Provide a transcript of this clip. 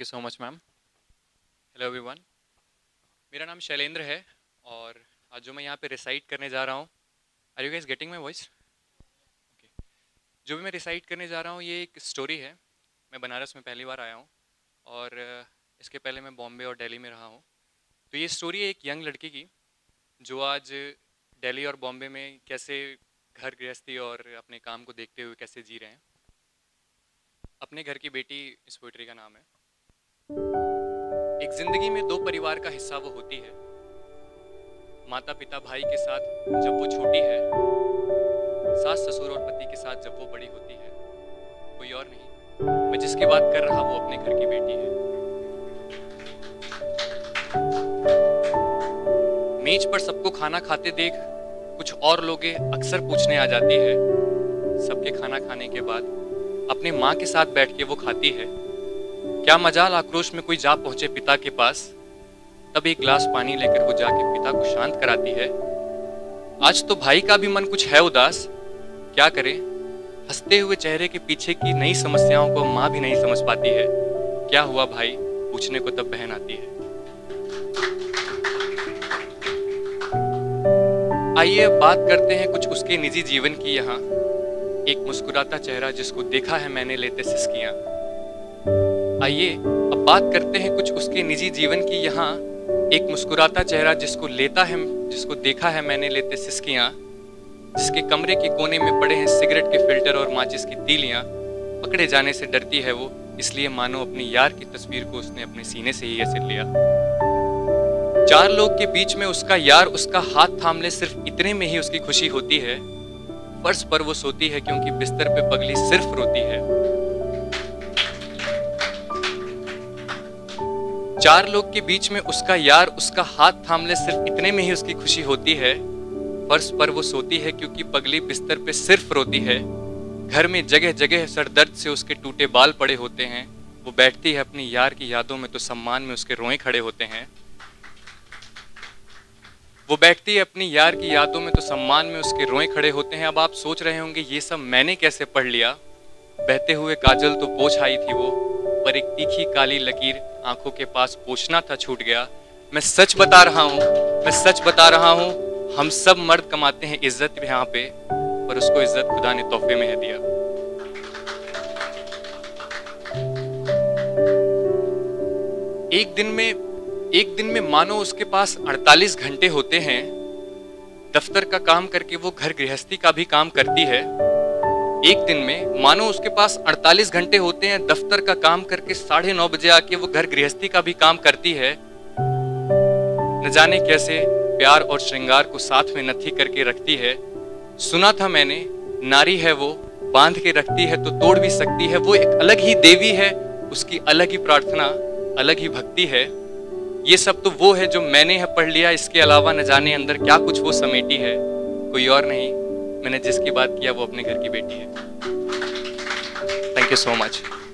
सो much ma'am. Hello everyone, मेरा नाम शैलेंद्र है और आज जो मैं यहाँ पे रिसाइट करने जा रहा हूँ, are you guys getting my voice? Okay. जो भी मैं रिसाइट करने जा रहा हूँ ये एक स्टोरी है। मैं बनारस में पहली बार आया हूँ और इसके पहले मैं बॉम्बे और दिल्ली में रहा हूँ। तो ये स्टोरी है एक यंग लड़की की जो आज दिल्ली और बॉम्बे में कैसे घर गृहस्थी और अपने काम को देखते हुए कैसे जी रहे हैं। अपने घर की बेटी इस पोइट्री का नाम है। एक जिंदगी में दो परिवार का हिस्सा वो होती है, माता पिता भाई के साथ जब वो छोटी है, सास ससुर और पति के साथ जब वो बड़ी होती है। कोई और नहीं, मैं जिसकी बात कर रहा वो अपने घर की बेटी है। मेज पर सबको खाना खाते देख कुछ और लोगे अक्सर पूछने आ जाती है। सबके खाना खाने के बाद अपने माँ के साथ बैठ के वो खाती है। क्या मजाल आक्रोश में कोई जा पहुंचे पिता के पास, तब एक गिलास पानी लेकर वो जाके पिता को शांत कराती है। आज तो भाई का भी मन कुछ है उदास, क्या करे, हंसते हुए चेहरे के पीछे की नई समस्याओं को माँ भी नहीं समझ पाती है। क्या हुआ भाई, पूछने को तब बहन आती है। आइए अब बात करते हैं कुछ उसके निजी जीवन की। यहाँ एक मुस्कुराता चेहरा जिसको देखा है मैंने लेते सिसकियां। आइए अब बात करते हैं कुछ उसके निजी जीवन की। यहाँ एक मुस्कुराता चेहरा जिसको देखा है मैंने लेते सिसकियां, जिसके कमरे के कोने में पड़े हैं सिगरेट के फिल्टर और माचिस की तीलियां। पकड़े जाने से डरती है वो, इसलिए मानो अपनी यार की तस्वीर को उसने अपने सीने से ही ऐसे लिया। चार लोग के बीच में उसका यार उसका हाथ थाम ले, सिर्फ इतने में ही उसकी खुशी होती है। फर्श पर वो सोती है क्योंकि बिस्तर पे पगली सिर्फ रोती है। चार लोग के बीच में उसका यार उसका हाथ थाम ले, सिर्फ इतने में ही उसकी खुशी होती है। फर्श पर वो सोती है क्योंकि पगली बिस्तर पे सिर्फ रोती है। घर में जगह जगह सर दर्द से उसके टूटे बाल पड़े होते हैं। वो बैठती है अपनी यार की यादों में तो सम्मान में उसके रोए खड़े होते हैं। वो बैठती है अपनी यार की यादों में तो सम्मान में उसके रोए खड़े होते हैं। अब आप सोच रहे होंगे ये सब मैंने कैसे पढ़ लिया। बहते हुए काजल तो पोंछ आई थी वो, पर एक तीखी काली लकीर आंखों के पास पोंछना था छूट गया। मैं सच बता रहा हूँ, हम सब मर्द कमाते हैं इज्जत यहाँ पे, पर उसको इज्जत खुदा ने तोहफे में है दिया। एक दिन में मानो उसके पास 48 घंटे होते हैं। दफ्तर का काम करके वो घर गृहस्थी का भी काम करती है। एक दिन में मानो उसके पास 48 घंटे होते हैं। दफ्तर का काम करके 9:30 बजे आके वो घर गृहस्थी का भी काम करती है। न जाने कैसे प्यार और श्रृंगार को साथ में नथी करके रखती है। सुना था मैंने, नारी है वो, बांध के रखती है तो तोड़ भी सकती है। वो एक अलग ही देवी है, उसकी अलग ही प्रार्थना, अलग ही भक्ति है। ये सब तो वो है जो मैंने है पढ़ लिया। इसके अलावा न जाने अंदर क्या कुछ वो समेटी है। कोई और नहीं, मैंने जिसकी बात किया वो अपने घर की बेटी है। Thank you so much.